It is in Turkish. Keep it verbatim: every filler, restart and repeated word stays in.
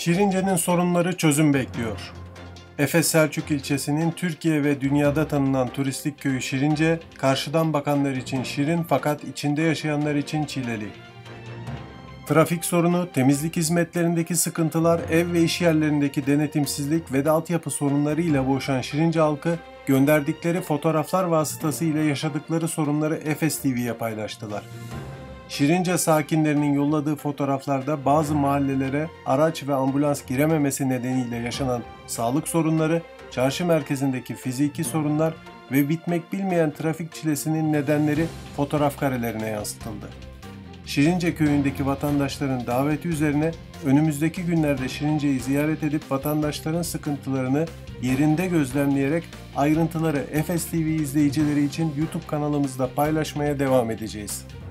Şirince'nin sorunları çözüm bekliyor. Efes Selçuk ilçesinin Türkiye ve dünyada tanınan turistik köyü Şirince, karşıdan bakanlar için şirin fakat içinde yaşayanlar için çileli. Trafik sorunu, temizlik hizmetlerindeki sıkıntılar, ev ve iş yerlerindeki denetimsizlik ve de altyapı sorunlarıyla boğuşan Şirince halkı, gönderdikleri fotoğraflar vasıtasıyla yaşadıkları sorunları Efes T V'ye paylaştılar. Şirince sakinlerinin yolladığı fotoğraflarda bazı mahallelere araç ve ambulans girememesi nedeniyle yaşanan sağlık sorunları, çarşı merkezindeki fiziki sorunlar ve bitmek bilmeyen trafik çilesinin nedenleri fotoğraf karelerine yansıtıldı. Şirince köyündeki vatandaşların daveti üzerine önümüzdeki günlerde Şirince'yi ziyaret edip vatandaşların sıkıntılarını yerinde gözlemleyerek ayrıntıları Efes T V izleyicileri için YouTube kanalımızda paylaşmaya devam edeceğiz.